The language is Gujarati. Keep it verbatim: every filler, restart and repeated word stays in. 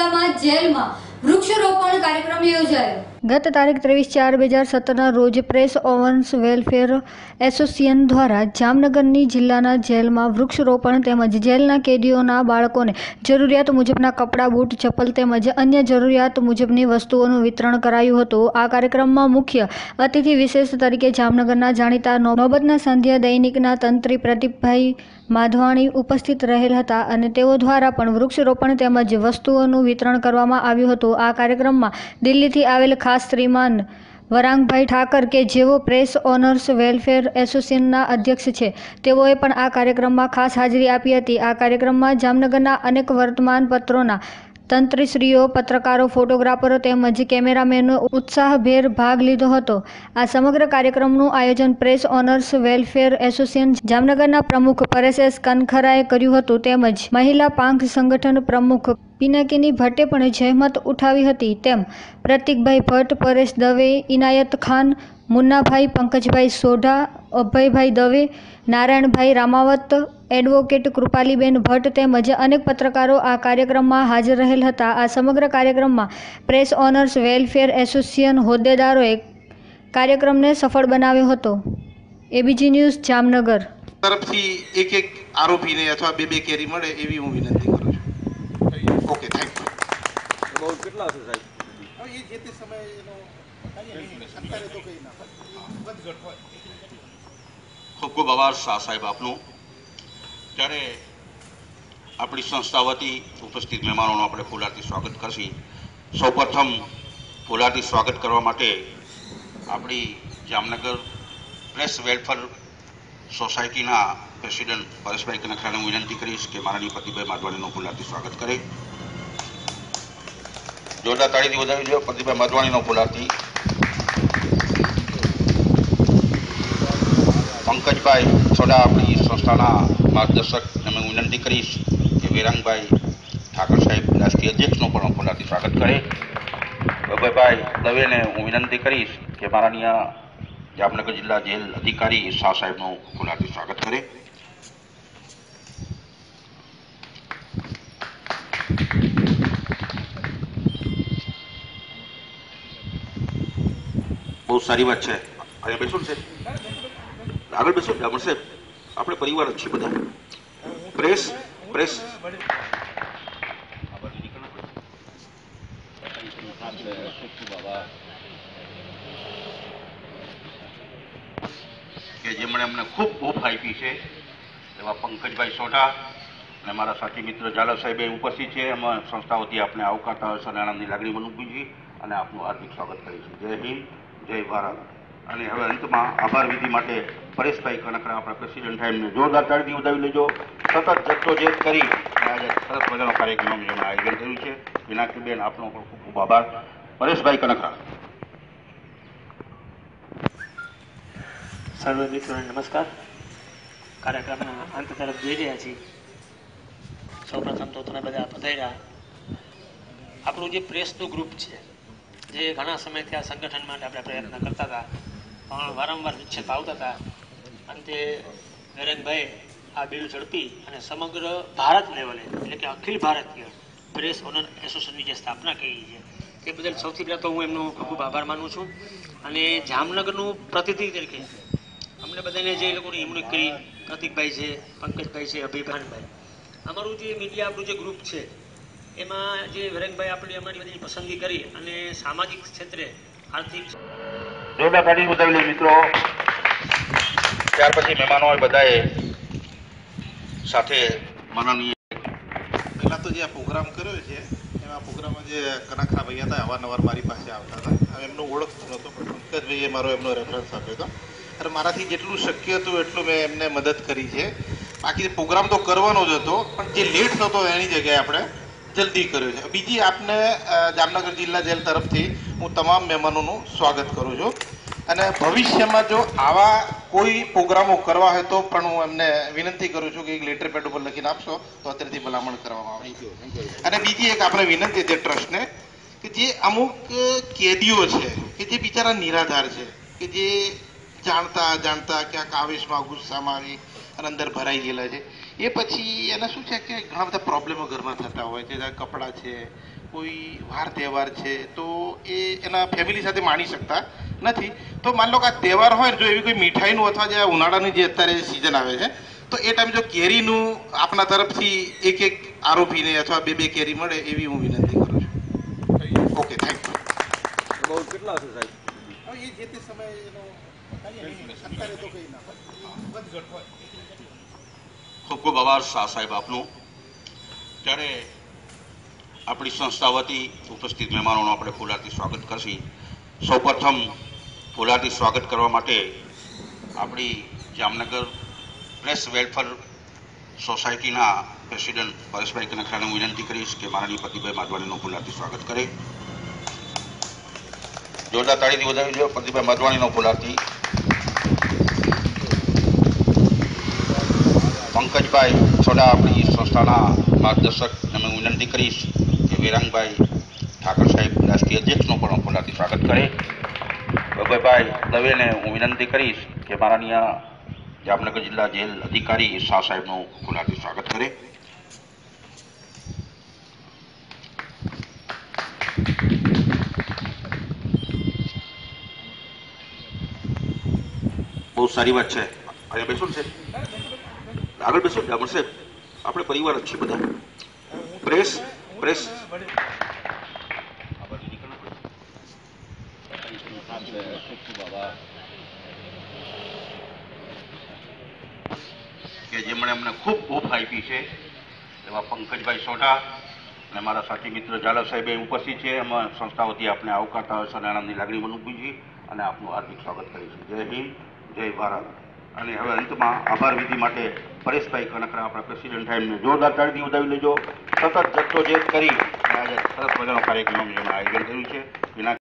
જિલ્લામાં જેલમાં વૃક્ષારોપણ કાર્યક્રમ યોજાયો। ગત તારીખ ત્રેવીસ ચાર બે હજાર સત્તરના રોજ પ્રેસ ઓનર્સ વેલફેર એસોસિએશન દ્વારા જામનગરની જિલ્લાના જેલમાં વૃક્ષારોપણ તેમજ જેલના કેદીઓના બાળકોને જરૂરિયાત મુજબના કપડાં, બૂટ, ચપ્પલ તેમજ અન્ય જરૂરિયાત મુજબની વસ્તુઓનું વિતરણ કરાયું હતું। આ કાર્યક્રમમાં મુખ્ય અતિથિ વિશેષ તરીકે જામનગરના જાણીતા નોબતના સંધ્યા દૈનિકના તંત્રી પ્રદીપભાઈ માધવાણી ઉપસ્થિત રહેલ હતા અને તેઓ દ્વારા પણ વૃક્ષારોપણ તેમજ વસ્તુઓનું વિતરણ કરવામાં આવ્યું હતું। આ કાર્યક્રમમાં દિલ્હીથી આવેલ ખાસ શ્રીમાન વરાંગભાઈ ઠાકર કે જેઓ પ્રેસ ઓનર્સ વેલફેર એસોસિએશનના અધ્યક્ષ છે, તેઓએ પણ આ કાર્યક્રમમાં ખાસ હાજરી આપી હતી। આ કાર્યક્રમમાં જામનગરના અનેક વર્તમાન પત્રોના તંત્રીશ્રીઓ, પત્રકારો, ફોટોગ્રાફરો તેમજ કેમેરામેનો ઉત્સાહભેર ભાગ લીધો હતો। આ સમગ્ર કાર્યક્રમનું આયોજન પ્રેસ ઓનર્સ વેલફેર એસોસિએશન જામનગરના પ્રમુખ પરેશ એસ કનખરાએ કર્યું હતું તેમજ મહિલા પાંખ સંગઠન પ્રમુખ પિનાકીની ભટ્ટે પણ જહેમત ઉઠાવી હતી। તેમ પ્રતિકભાઈ ભટ્ટ, પરેશ દવે, ઇનાયત ખાન, મુન્નાભાઈ, પંકજભાઈ સોઢા, અભયભાઈ દવે, નારાયણભાઈ રામાવત, એડવોકેટ કૃપાલીબેન ભટ્ટ તેમજ અનેક પત્રકારો આ કાર્યક્રમમાં હાજર રહેલ હતા। આ સમગ્ર કાર્યક્રમમાં પ્રેસ ઓનર્સ વેલફેર એસોસિએશન હોદ્દેદારોએ કાર્યક્રમને સફળ બનાવ્યો હતો। એબીજી ન્યૂઝ જામનગર તરફથી એક એક આરોપીને અથવા બે બે કેરી મળે એવી હું વિનંતી કરું છું। Okay, thank you. બહુ કેટલા હશે સાહેબ? હવે એ જે તે સમયે એનો અત્યારે તો કઈ ના વધઘટ હોય। ખૂબ ખૂબ આભાર શાહ સાહેબ આપનો। ત્યારે આપણી સંસ્થા વતી ઉપસ્થિત મહેમાનોનું આપણે ફૂલહારથી સ્વાગત કરશી। સૌપ્રથમ ફૂલહારથી સ્વાગત કરવા માટે આપણી જામનગર પ્રેસ વેલફેર સોસાયટીના પ્રેસિડેન્ટ પરેશભાઈ કનખરાને હું વિનંતી કરીશ કે માનનીય પ્રતિભાઈ માધવાણીનું ફૂલહારથી સ્વાગત કરે। જોરદાર તાળીથી વધાવી દો પ્રતિભાઈ માધવાણીનો ફૂલહારથી। પંકજભાઈ સોઢા આપણી સંસ્થાના માર્ગદર્શક અમે વિનંતી કરીશ કે વિરાંગભાઈ ઠાકર સાહેબ રાષ્ટ્રીય અધ્યક્ષનો પણ ફૂલહારથી સ્વાગત કરે। અભયભાઈ દવેને હું વિનંતી કરીશ કે માનનીય જામનગર જિલ્લા જેલ અધિકારી શાહ સાહેબનું ફૂલહારથી સ્વાગત કરે। બહુ સારી વાત છે। અહીંયા બેસો ને સાહેબ, આગળ બેસો ને અમર સાહેબ, આપણે પરિવાર જ છીએ બધા। પ્રેસ પ્રેસ કે જેમણે અમને ખૂબ હૂફ આપી છે એવા પંકજભાઈ સોઢા અને મારા સાથી મિત્ર ઝાલા સાહેબે ઉપસ્થિત છે। અમે સંસ્થા વતી આપણે આવકારતા હર્ષ અને આનંદની લાગણી અનુભવી છીએ અને આપનું હાર્દિક સ્વાગત કરીશું। જય હિન્દ, જય ભારત। અને હવે અંતમાં આભાર વિધિ માટે પરેશભાઈ કનખરા આપણા પ્રેસિડેન્ટ સાહેબને જોરદાર તાળીથી વધાવી લેજો। સતત જદ્દોજહેદ કરી આજે સરસ મજાનો કાર્યક્રમ જેમણે આયોજન કર્યું છે। પિનાકીબેન આપનો પણ ખૂબ ખૂબ આભાર। પરેશભાઈ કનખરા। સર્વે મિત્રોને નમસ્કાર। કાર્યક્રમના અંત તરફ જઈ રહ્યા છીએ। સૌપ્રથમ તો તમે બધા પધાર્યા। આપણું જે પ્રેસનું ગ્રુપ છે, જે ઘણા સમયથી આ સંગઠન માટે આપણે પ્રયત્ન કરતા હતા પણ વારંવાર વિક્ષેપ આવતા હતા, અંતે નરેનભાઈ આ બિલ ઝડપી અને સમગ્ર ભારત લેવલે એટલે કે અખિલ ભારતીય પ્રેસ ઓનર એસોસિએશનની જે સ્થાપના કરી છે તે બદલ સૌથી પહેલાં તો હું એમનો ખૂબ આભાર માનું છું। અને જામનગરનું પ્રતિનિધિ તરીકે અમને બધાને જે લોકોની નિમણૂક કરી, પ્રતિકભાઈ છે, પંકજભાઈ છે, અભિભાનભાઈ, અમારું જે મીડિયા આપણું જે ગ્રુપ છે એમાં જે વિરેંગભાઈ આપણે અમારી બધી પસંદગી કરી અને સામાજિક ક્ષેત્રે આર્થિક જોરદાર તાળી વધાવી લે મિત્રો। ત્યાર પછી મહેમાનો બધાએ સાથે માનનીય પહેલાં તો જે આ પ્રોગ્રામ કર્યો છે એમાં પ્રોગ્રામમાં જે કનખરા ભાઈ હતા અવારનવાર મારી પાસે આવતા હતા। હવે એમનો ઓળખતો નહોતો પણ પંકજભાઈએ મારો એમનો રેફરન્સ આપ્યો હતો અને મારાથી જેટલું શક્ય હતું એટલું મેં એમને મદદ કરી છે। બાકી પ્રોગ્રામ તો કરવાનો જ હતો પણ જે લેટ થતો એની જગ્યાએ આપણે જલ્દી કર્યો છે। બીજી આપને જામનગર જિલ્લા જેલ તરફથી હું તમામ મહેમાનોનું સ્વાગત કરું છું અને ભવિષ્યમાં જો આવા કોઈ પ્રોગ્રામો કરવા હોય તો પણ હું એમને વિનંતી કરું છું કે એક લેટર પેડ ઉપર લખીને આપશો તો અત્યારથી ભલામણ કરવામાં આવશે। અને બીજી એક આપણે વિનંતી છે ટ્રસ્ટને કે જે અમુક કેદીઓ છે કે જે બિચારા નિરાધાર છે કે જે જાણતા જાણતા ક્યાંક આવેશમાં ગુસ્સામાં આવી અને અંદર ભરાઈ ગયેલા છે. એ પછી એને શું છે કે ઘણા બધા પ્રોબ્લેમો ઘરમાં થતા હોય છે. જ્યાં કપડાં છે, કોઈ વાર તહેવાર છે, તો એ એના ફેમિલી સાથે માણી શકતા નથી. તો માન લો કે આ તહેવાર હોય જો એવી કોઈ મીઠાઈનું અથવા જે ઉનાળાની જે અત્યારે સિઝન આવે છે, તો એ ટાઈમ જો કેરીનું આપણા તરફથી એક એક આરોપીને અથવા બે બે કેરી મળે એવી હું વિનંતી કરું છું. Okay, thank you. બહુ કેટલા હશે સાહેબ? હવે એ જે તે સમયે એનો અત્યારે તો કંઈ ના હોય, વધઘટ હોય. ખૂબ ખૂબ આભાર શાહ સાહેબ આપનું. ત્યારે આપણી સંસ્થા વતી ઉપસ્થિત મહેમાનોનું આપણે ફૂલહારથી સ્વાગત કરશી. સૌપ્રથમ ફૂલહારથી સ્વાગત કરવા માટે આપણી જામનગર પ્રેસ વેલફેર સોસાયટીના પ્રેસિડેન્ટ પરેશભાઈ કનખરાને હું વિનંતી કરીશ કે માનનીય પ્રદીપભાઈ માધવાણીનું ફૂલહારથી સ્વાગત કરે. જોરદાર તાળીથી વધાવી દો પ્રદીપભાઈ માધવાણીનો ફૂલહારથી. પંકજભાઈ સોડા આપણી સંસ્થાના માર્ગદર્શક હું વિનંતી કરીશ કે વિરાંગભાઈ ઠાકર સાહેબ રાષ્ટ્રીય અધ્યક્ષનો પણ ફૂલહારથી સ્વાગત કરે. ભગતભાઈ દવેને હું વિનંતી કરીશ કે માનનીય જામનગર જિલ્લા જેલ અધિકારી શાહ સાહેબનું ફૂલહારથી સ્વાગત કરે. બહુ સારી વાત છે. અહીંયા બેસો ને સાહેબ, આગળ બેસો ડામર સાહેબ, આપણે પરિવાર જ છીએ બધા. પ્રેસ પ્રેસ કે જેમણે અમને ખૂબ ખૂબ આપી છે એવા પંકજભાઈ સોઢા અને મારા સાથી મિત્ર ઝાલા સાહેબે ઉપસ્થિત છે. અમે સંસ્થા વતી આપણે આવકારતા હોય અને આનંદની લાગણી અનુભવી છીએ અને આપનું હાર્દિક સ્વાગત કરીશું. જય હિન્દ, જય ભારત. અને હવે અંતમાં આભાર વિધિ માટે પરેશભાઈ કનકરા આપણા પ્રેસિડેન્ટ સાહેબને જોરદાર તાળીથી વધાવી લેજો. સતત જદ્દોજહેદ કરી અને આજે સરસ મજાનો કાર્યક્રમ જેમણે આયોજન કર્યું છે.